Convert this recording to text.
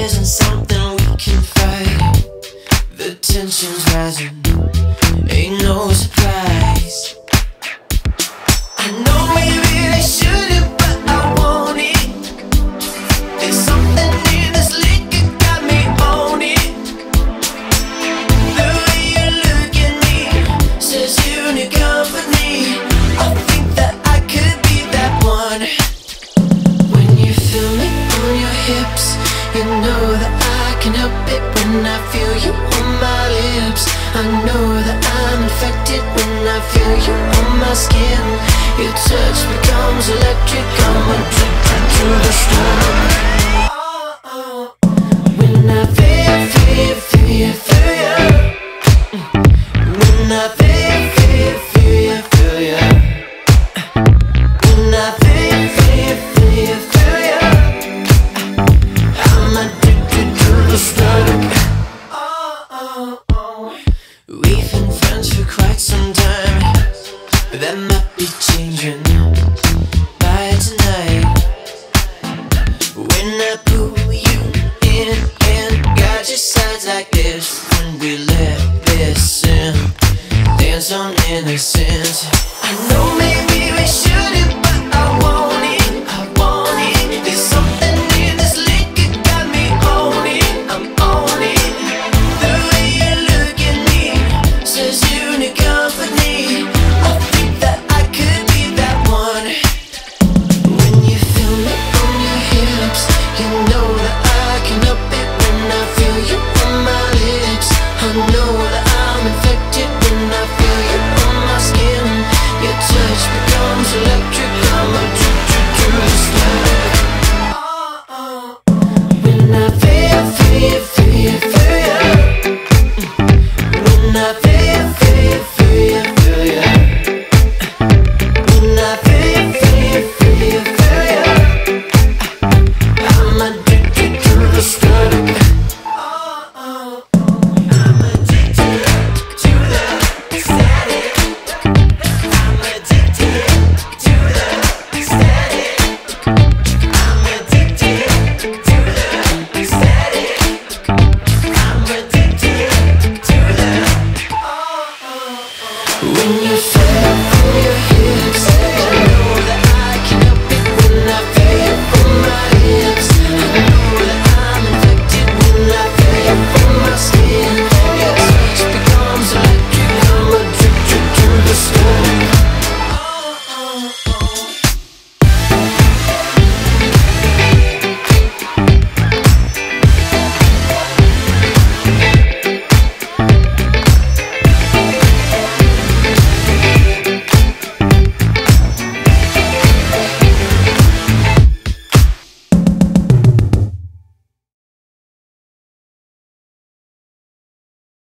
isn't something we can fight. The tension's rising, ain't no surprise. I know maybe I shouldn't, but I want it. There's something in this liquor got me on it. The way you look at me says you need company. I think that I could be that one. When you feel me on your hips, you know that I can help it. When I feel you on my lips, I know that I'm infected. When I feel you on my skin, your touch becomes electric. I'm addicted to the storm. When I feel you. When I feel you. When I feel you. I'm addicted to the static. We've been friends for quite some time, but that might be changing by tonight. When I pull you in and got your sides like this, when we let this in, dance on innocence. I know maybe we shouldn't, but I want it. There's something in this liquor got me on it. I'm on it. The way you look at me says you need company. I think that I could be that one. When you feel me on your hips, you know that I can help it. When I feel you on my lips, I know that I'm infected. When I feel you on my skin, your touch becomes electric. I'm addicted to the static. When I feel you. When I feel you. When I feel you. I'm addicted to the static. I'm addicted to the static. I'm addicted to the static. I'm addicted to